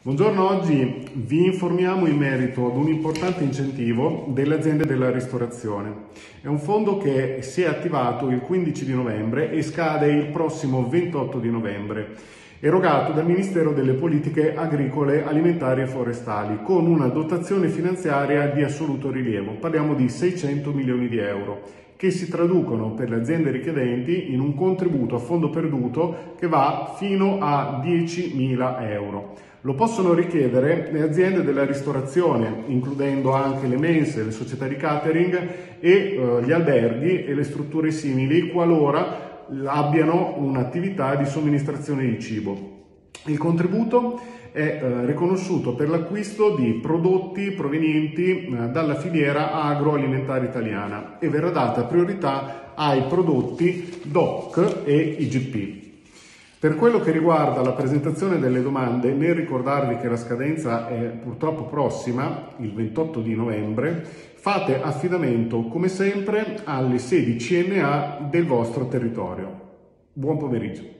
Buongiorno, oggi vi informiamo in merito ad un importante incentivo delle aziende della ristorazione. È un fondo che si è attivato il 15 di novembre e scade il prossimo 28 di novembre, erogato dal Ministero delle Politiche Agricole, Alimentari e Forestali, con una dotazione finanziaria di assoluto rilievo. Parliamo di 600 milioni di euro, che si traducono per le aziende richiedenti in un contributo a fondo perduto che va fino a 10.000 euro. Lo possono richiedere le aziende della ristorazione, includendo anche le mense, le società di catering e gli alberghi e le strutture simili, qualora abbiano un'attività di somministrazione di cibo. Il contributo è riconosciuto per l'acquisto di prodotti provenienti dalla filiera agroalimentare italiana e verrà data priorità ai prodotti DOC e IGP. Per quello che riguarda la presentazione delle domande, nel ricordarvi che la scadenza è purtroppo prossima, il 28 di novembre, fate affidamento come sempre alle sedi CNA del vostro territorio. Buon pomeriggio.